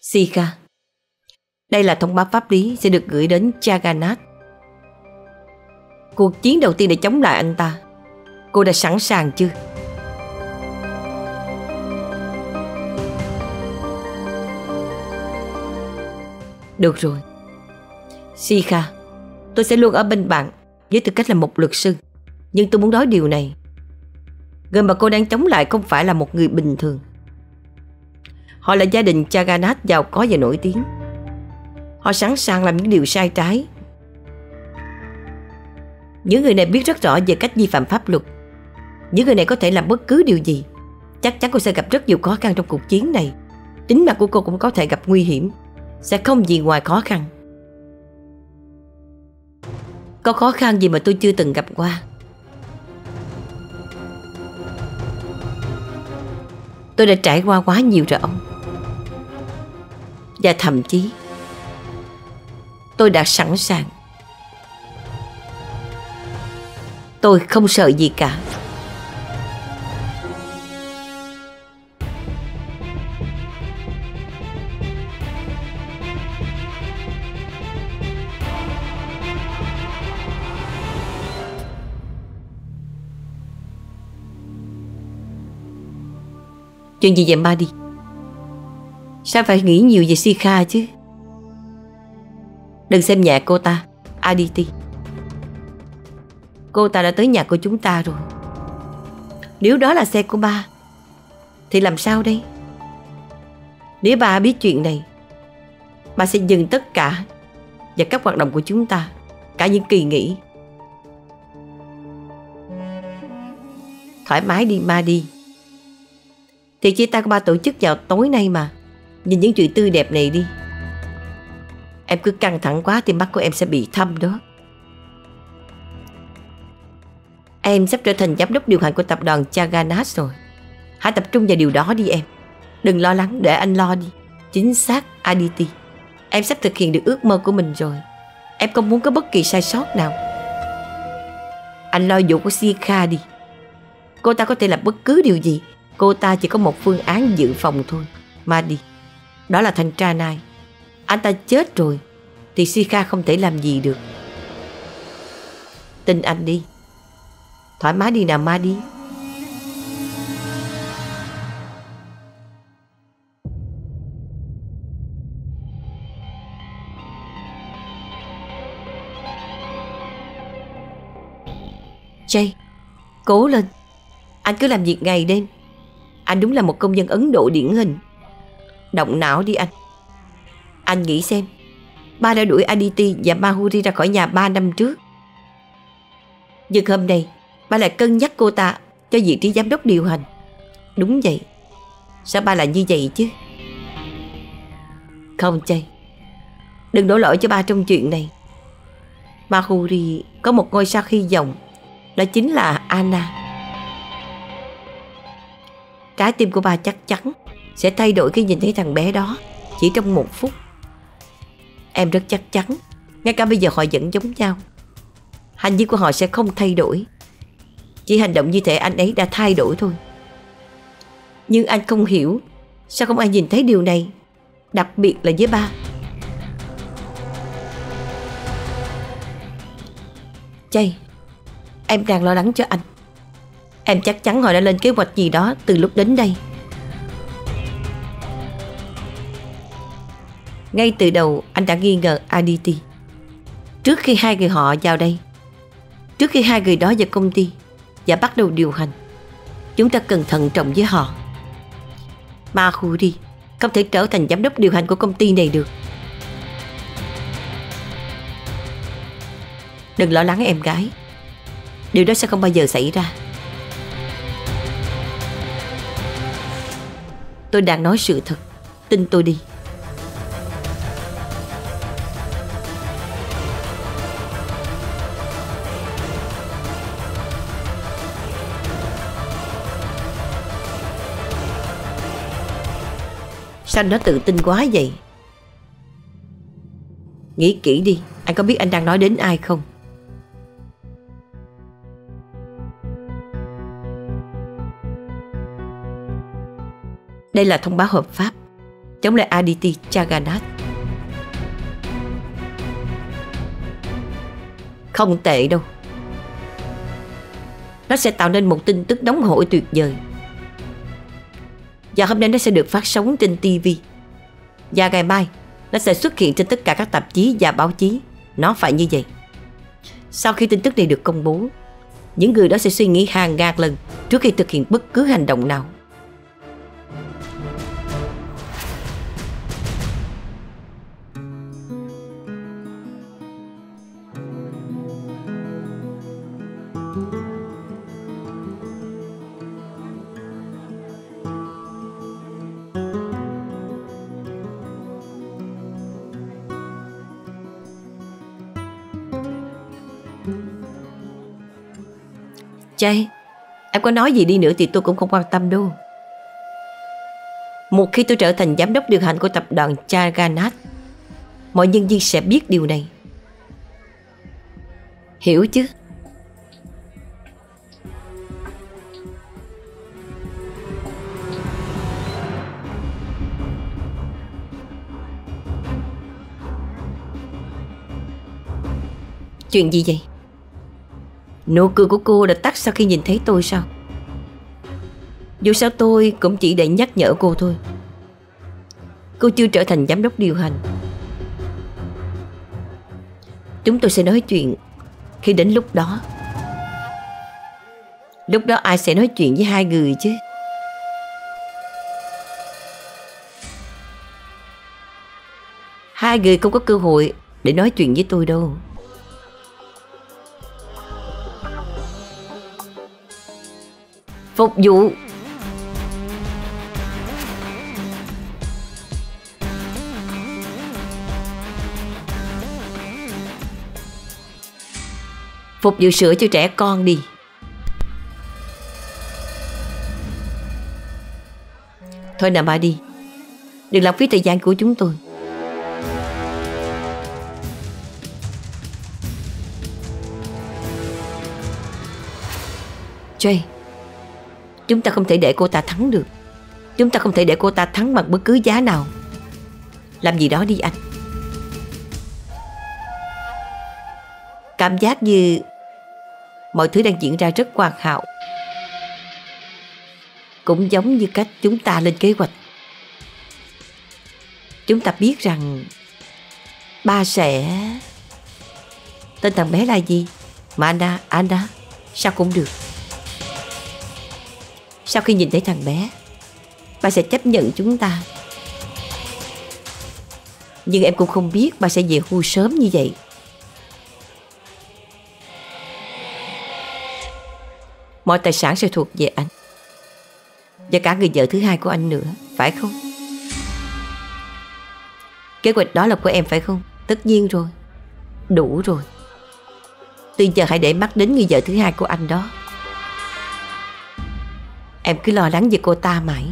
Sika, đây là thông báo pháp lý sẽ được gửi đến Jagannath. Cuộc chiến đầu tiên để chống lại anh ta, cô đã sẵn sàng chưa? Được rồi Sika, tôi sẽ luôn ở bên bạn với tư cách là một luật sư. Nhưng tôi muốn nói điều này: người mà cô đang chống lại không phải là một người bình thường. Họ là gia đình Jagannath giàu có và nổi tiếng. Họ sẵn sàng làm những điều sai trái. Những người này biết rất rõ về cách vi phạm pháp luật. Những người này có thể làm bất cứ điều gì. Chắc chắn cô sẽ gặp rất nhiều khó khăn trong cuộc chiến này. Tính mạng của cô cũng có thể gặp nguy hiểm. Sẽ không gì ngoài khó khăn. Có khó khăn gì mà tôi chưa từng gặp qua? Tôi đã trải qua quá nhiều rồi ông. Và thậm chí tôi đã sẵn sàng. Tôi không sợ gì cả. Chuyện gì vậy Madi? Sao phải nghĩ nhiều về Sika chứ? Đừng xem nhẹ cô ta, Aditi. Cô ta đã tới nhà của chúng ta rồi. Nếu đó là xe của ba thì làm sao đây? Nếu ba biết chuyện này, ba sẽ dừng tất cả và các hoạt động của chúng ta, cả những kỳ nghỉ. Thoải mái đi Madi. Thì chia tay của ba tổ chức vào tối nay mà. Nhìn những chuyện tươi đẹp này đi. Em cứ căng thẳng quá thì mắt của em sẽ bị thâm đó. Em sắp trở thành giám đốc điều hành của tập đoàn Jagannath rồi. Hãy tập trung vào điều đó đi em. Đừng lo lắng, để anh lo đi. Chính xác Aditi. Em sắp thực hiện được ước mơ của mình rồi. Em không muốn có bất kỳ sai sót nào. Anh lo vụ của Sika đi. Cô ta có thể làm bất cứ điều gì. Cô ta chỉ có một phương án dự phòng thôi, Madi. Đó là thằng Tranai. Anh ta chết rồi thì Sika không thể làm gì được. Tin anh đi. Thoải mái đi nào Madi. Jay, cố lên. Anh cứ làm việc ngày đêm. Anh đúng là một công dân Ấn Độ điển hình. Động não đi anh. Anh nghĩ xem, ba đã đuổi Aditi và Mahuri ra khỏi nhà 3 năm trước. Nhưng hôm nay ba lại cân nhắc cô ta cho vị trí giám đốc điều hành. Đúng vậy. Sao ba lại như vậy chứ? Không Jay, đừng đổ lỗi cho ba trong chuyện này. Mahuri có một ngôi sao hy vọng. Đó chính là Anna. Trái tim của ba chắc chắn sẽ thay đổi khi nhìn thấy thằng bé đó chỉ trong 1 phút. Em rất chắc chắn. Ngay cả bây giờ họ vẫn giống nhau. Hành vi của họ sẽ không thay đổi. Chỉ hành động như thể anh ấy đã thay đổi thôi. Nhưng anh không hiểu sao không ai nhìn thấy điều này. Đặc biệt là với ba. Jay, em đang lo lắng cho anh. Em chắc chắn họ đã lên kế hoạch gì đó từ lúc đến đây. Ngay từ đầu anh đã nghi ngờ Aditi. Trước khi hai người họ vào đây, trước khi hai người đó vào công ty và bắt đầu điều hành, chúng ta cần thận trọng với họ. Mahuri không thể trở thành giám đốc điều hành của công ty này được. Đừng lo lắng em gái. Điều đó sẽ không bao giờ xảy ra. Tôi đang nói sự thật. Tin tôi đi. Sao nó tự tin quá vậy? Nghĩ kỹ đi. Anh có biết anh đang nói đến ai không? Đây là thông báo hợp pháp. chống lại Aditi Jagannath. Không tệ đâu. Nó sẽ tạo nên một tin tức nóng hổi tuyệt vời. Và hôm nay nó sẽ được phát sóng trên TV. Và ngày mai nó sẽ xuất hiện trên tất cả các tạp chí và báo chí. Nó phải như vậy. Sau khi tin tức này được công bố, những người đó sẽ suy nghĩ hàng ngàn lần trước khi thực hiện bất cứ hành động nào. Jay, em có nói gì đi nữa thì tôi cũng không quan tâm đâu. Một khi tôi trở thành giám đốc điều hành của tập đoàn Jagannath, mọi nhân viên sẽ biết điều này. Hiểu chứ? Chuyện gì vậy? Nụ cười của cô đã tắt sau khi nhìn thấy tôi sao? Dù sao tôi cũng chỉ để nhắc nhở cô thôi. Cô chưa trở thành giám đốc điều hành. Chúng tôi sẽ nói chuyện khi đến lúc đó. Lúc đó ai sẽ nói chuyện với hai người chứ? Hai người không có cơ hội để nói chuyện với tôi đâu. Phục vụ. Phục vụ sữa cho trẻ con đi. Thôi nào bà đi. Đừng lãng phí thời gian của chúng tôi. Jay, chúng ta không thể để cô ta thắng được. Chúng ta không thể để cô ta thắng bằng bất cứ giá nào. Làm gì đó đi anh. Cảm giác như mọi thứ đang diễn ra rất hoàn hảo. Cũng giống như cách chúng ta lên kế hoạch. Chúng ta biết rằng ba sẽ... Tên thằng bé là gì? Anna. Sao cũng được. Sau khi nhìn thấy thằng bé, ba sẽ chấp nhận chúng ta. Nhưng em cũng không biết ba sẽ về hưu sớm như vậy. Mọi tài sản sẽ thuộc về anh. Và cả người vợ thứ hai của anh nữa, phải không? Kế hoạch đó là của em phải không? Tất nhiên rồi. Đủ rồi. Từ giờ hãy để mắt đến người vợ thứ hai của anh đó. Em cứ lo lắng về cô ta mãi.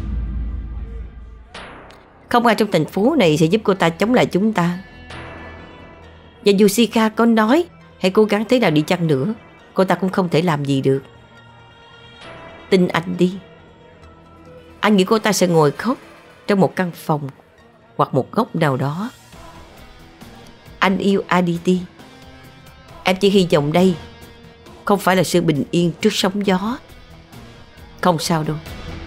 Không ai trong thành phố này sẽ giúp cô ta chống lại chúng ta. Và dù Sika có nói hay cố gắng thế nào đi chăng nữa, cô ta cũng không thể làm gì được. Tin anh đi. Anh nghĩ cô ta sẽ ngồi khóc trong một căn phòng hoặc một góc nào đó. Anh yêu Aditi. Em chỉ hy vọng đây không phải là sự bình yên trước sóng gió. Không sao đâu.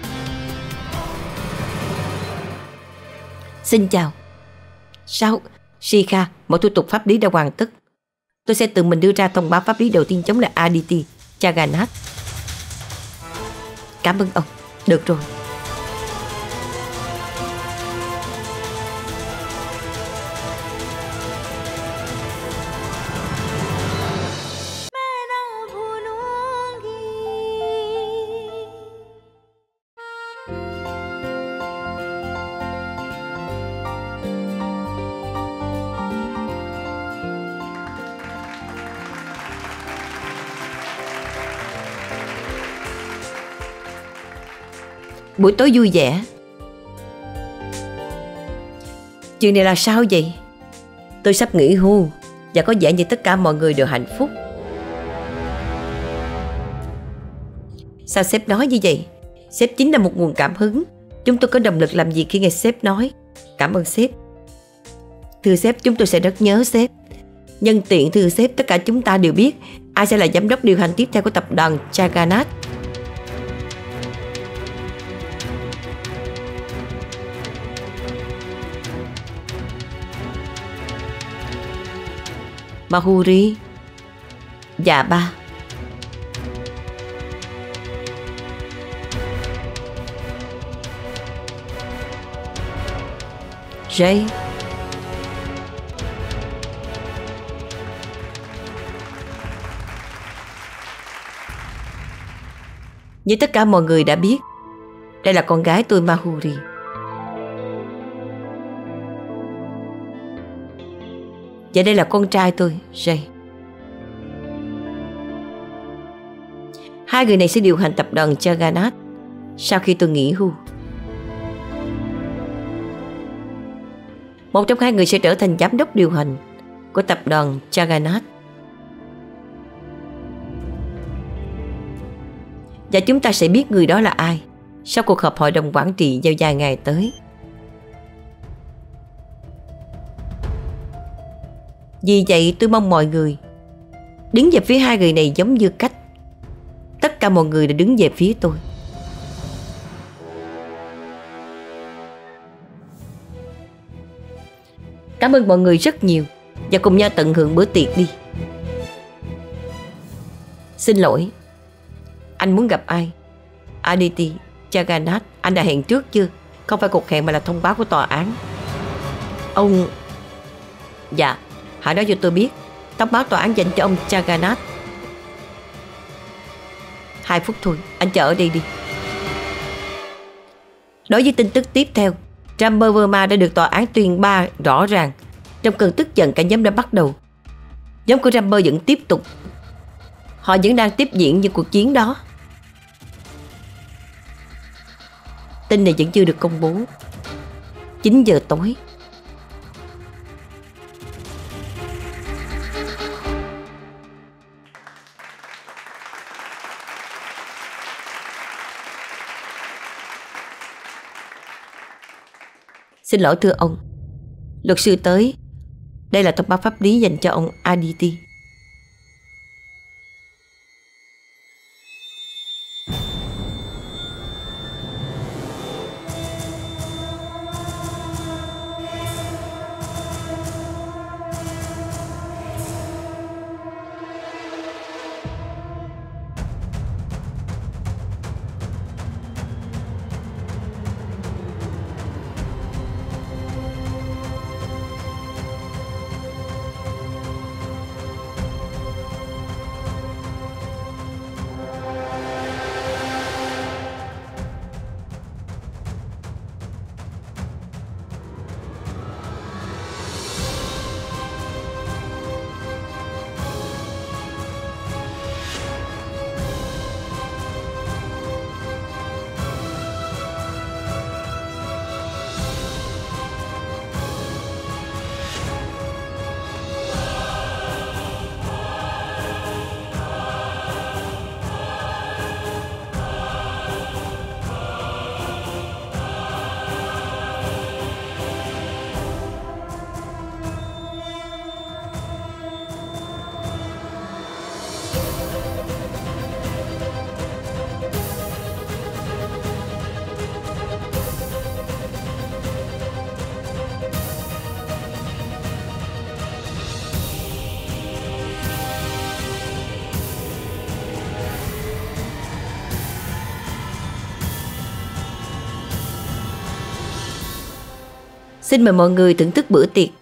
Xin chào. Sao? Sika, mọi thủ tục pháp lý đã hoàn tất. Tôi sẽ tự mình đưa ra thông báo pháp lý đầu tiên chống lại Aditi Jagannath. Cảm ơn ông. Được rồi. Buổi tối vui vẻ. Chuyện này là sao vậy? Tôi sắp nghỉ hưu và có vẻ như tất cả mọi người đều hạnh phúc. Sao sếp nói như vậy? Sếp chính là một nguồn cảm hứng Chúng tôi có động lực làm việc khi nghe sếp nói. Cảm ơn sếp. Thưa sếp, chúng tôi sẽ rất nhớ sếp. Nhân tiện thưa sếp, tất cả chúng ta đều biết ai sẽ là giám đốc điều hành tiếp theo của tập đoàn Jagannath. Mahuri. Dạ ba. Jay. Như tất cả mọi người đã biết, đây là con gái tôi Mahuri. Và đây là con trai tôi, Jay. Hai người này sẽ điều hành tập đoàn Jagannath sau khi tôi nghỉ hưu. Một trong hai người sẽ trở thành giám đốc điều hành của tập đoàn Jagannath. Và chúng ta sẽ biết người đó là ai sau cuộc họp hội đồng quản trị vào vài ngày tới. Vì vậy tôi mong mọi người đứng về phía hai người này giống như cách tất cả mọi người đã đứng về phía tôi. Cảm ơn mọi người rất nhiều và cùng nhau tận hưởng bữa tiệc đi. Xin lỗi, anh muốn gặp ai? Aditi, Jagannath, anh đã hẹn trước chưa? Không phải cuộc hẹn mà là thông báo của tòa án. Ông... Dạ, hãy nói cho tôi biết. Thông báo tòa án dành cho ông Jagannath. 2 phút thôi, anh chờ ở đây đi. Đối với tin tức tiếp theo, Ramber Verma đã được tòa án tuyên ba rõ ràng. Trong cơn tức giận, cả nhóm đã bắt đầu. Nhóm của Ramber vẫn tiếp tục. Họ vẫn đang tiếp diễn những cuộc chiến đó. Tin này vẫn chưa được công bố. 9 giờ tối. Xin lỗi thưa ông, luật sư tới. Đây là thông báo pháp lý dành cho ông Aditi. Xin mời mọi người thưởng thức bữa tiệc.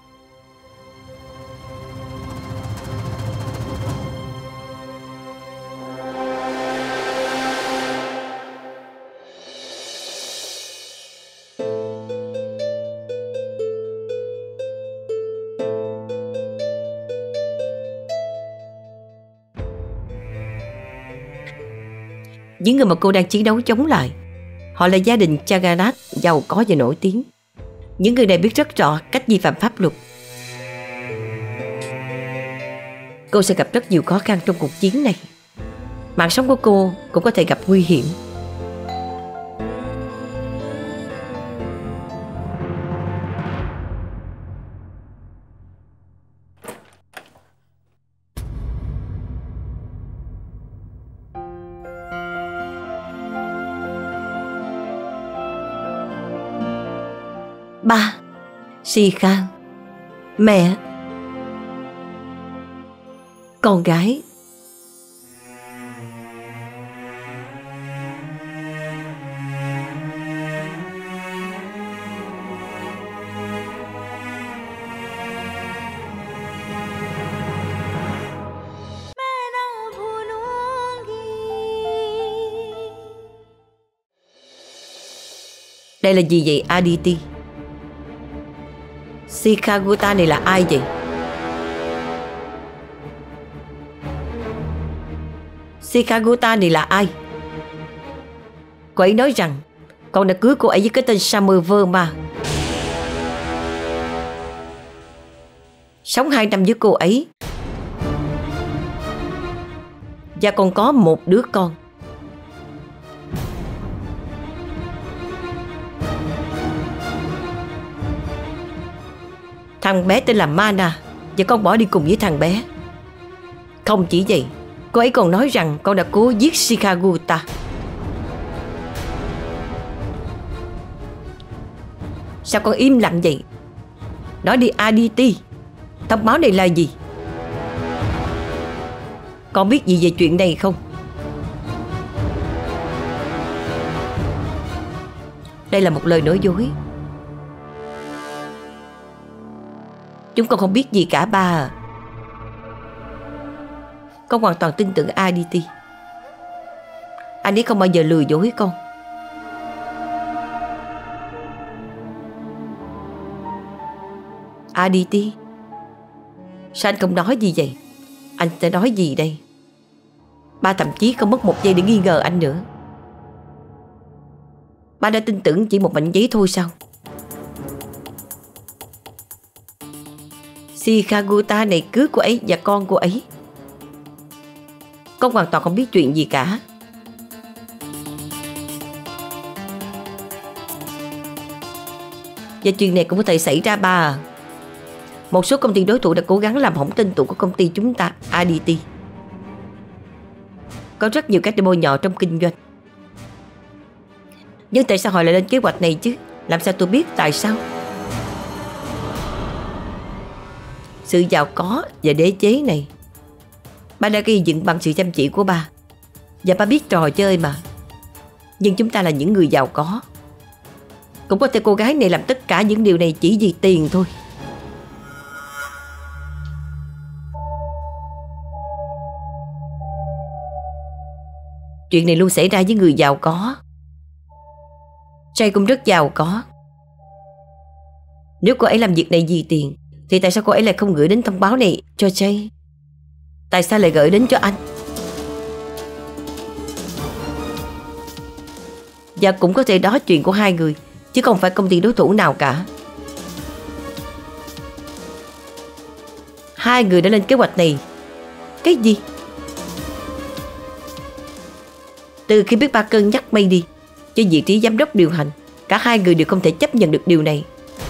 Những người mà cô đang chiến đấu chống lại, họ là gia đình Jagannath giàu có và nổi tiếng. Những người này biết rất rõ cách vi phạm pháp luật. Cô sẽ gặp rất nhiều khó khăn trong cuộc chiến này. Mạng sống của cô cũng có thể gặp nguy hiểm. Ba, Shikha, mẹ, con gái. Đây là gì vậy Aditi? Shikha Gupta này là ai vậy? Shikha Gupta này là ai? Cô ấy nói rằng con đã cưới cô ấy với cái tên Samir Verma, sống 2 năm với cô ấy, và còn có một đứa con. Thằng bé tên là Mana, và con bỏ đi cùng với thằng bé. Không chỉ vậy, cô ấy còn nói rằng con đã cố giết Shikha Gupta. Sao con im lặng vậy? Nói đi Aditi, thông báo này là gì? Con biết gì về chuyện này không? Đây là một lời nói dối. Chúng con không biết gì cả ba à. Con hoàn toàn tin tưởng Aditi. Anh ấy không bao giờ lừa dối con. Aditi, sao anh không nói gì vậy? Anh sẽ nói gì đây? Ba thậm chí không mất một giây để nghi ngờ anh nữa. Ba đã tin tưởng chỉ một mảnh giấy thôi sao? Shikha Gupta này cưới cô ấy và con cô ấy. Con hoàn toàn không biết chuyện gì cả. Và chuyện này cũng có thể xảy ra ba à. Một số công ty đối thủ đã cố gắng làm hỏng tên tuổi của công ty chúng ta, Aditi. Có rất nhiều các demo nhỏ trong kinh doanh. Nhưng tại sao họ lại lên kế hoạch này chứ? Làm sao tôi biết tại sao? Sự giàu có và đế chế này ba đã gây dựng bằng sự chăm chỉ của ba. Và ba biết trò chơi mà. Nhưng chúng ta là những người giàu có. Cũng có thể cô gái này làm tất cả những điều này chỉ vì tiền thôi. Chuyện này luôn xảy ra với người giàu có. Jay cũng rất giàu có. Nếu cô ấy làm việc này vì tiền thì tại sao cô ấy lại không gửi đến thông báo này cho Jay? Tại sao lại gửi đến cho anh? Và cũng có thể đó chuyện của hai người, chứ không phải công ty đối thủ nào cả. Hai người đã lên kế hoạch này. Cái gì? Từ khi biết ba cân nhắc May đi cho vị trí giám đốc điều hành, cả hai người đều không thể chấp nhận được điều này.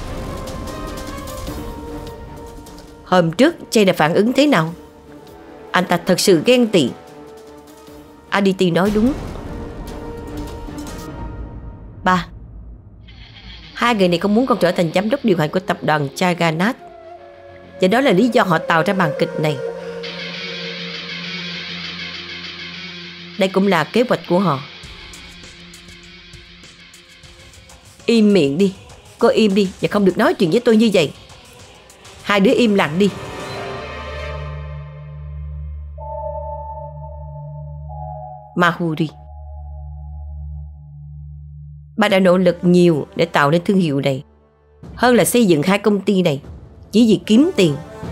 Hôm trước Jay đã phản ứng thế nào? Anh ta thật sự ghen tị. Aditi nói đúng. Ba, hai người này không muốn con trở thành giám đốc điều hành của tập đoàn Jagannath. Và đó là lý do họ tạo ra màn kịch này. Đây cũng là kế hoạch của họ. Im miệng đi. Cô im đi và không được nói chuyện với tôi như vậy. Hai đứa im lặng đi. Mahuri, ba đã nỗ lực nhiều để tạo nên thương hiệu này, hơn là xây dựng hai công ty này chỉ vì kiếm tiền.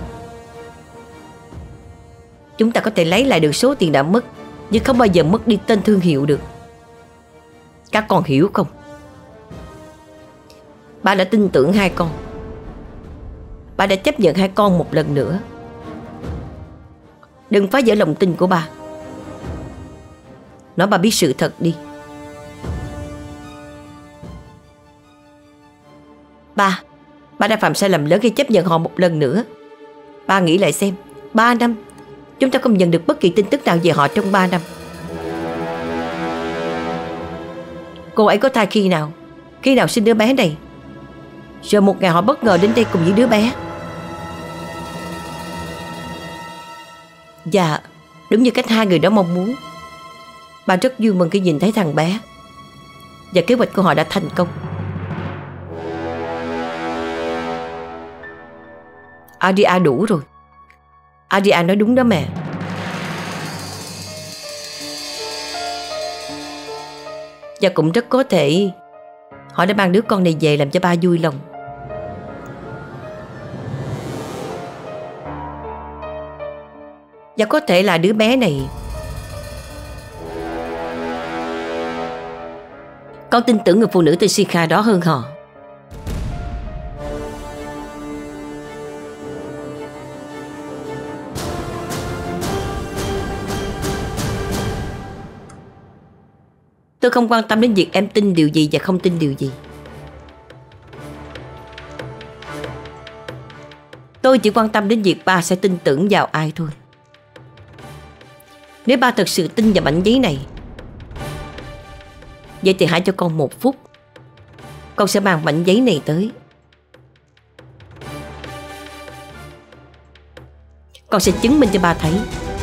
Chúng ta có thể lấy lại được số tiền đã mất, nhưng không bao giờ mất đi tên thương hiệu được. Các con hiểu không? Ba đã tin tưởng hai con. Ba đã chấp nhận hai con một lần nữa. Đừng phá vỡ lòng tin của ba. Nói ba biết sự thật đi. Ba đã phạm sai lầm lớn khi chấp nhận họ một lần nữa. Ba nghĩ lại xem, 3 năm chúng ta không nhận được bất kỳ tin tức nào về họ trong 3 năm. Cô ấy có thai khi nào? Khi nào sinh đứa bé này? Rồi một ngày họ bất ngờ đến đây cùng với đứa bé. Dạ, đúng như cách hai người đó mong muốn. Ba rất vui mừng khi nhìn thấy thằng bé. Và kế hoạch của họ đã thành công. Adia đủ rồi. Adia nói đúng đó mẹ. Và cũng rất có thể họ đã mang đứa con này về làm cho ba vui lòng. Và có thể là đứa bé này, con tin tưởng người phụ nữ tên Shikha đó hơn họ. Tôi không quan tâm đến việc em tin điều gì và không tin điều gì. Tôi chỉ quan tâm đến việc ba sẽ tin tưởng vào ai thôi. Nếu ba thật sự tin vào mảnh giấy này, vậy thì hãy cho con 1 phút. Con sẽ mang mảnh giấy này tới. Con sẽ chứng minh cho ba thấy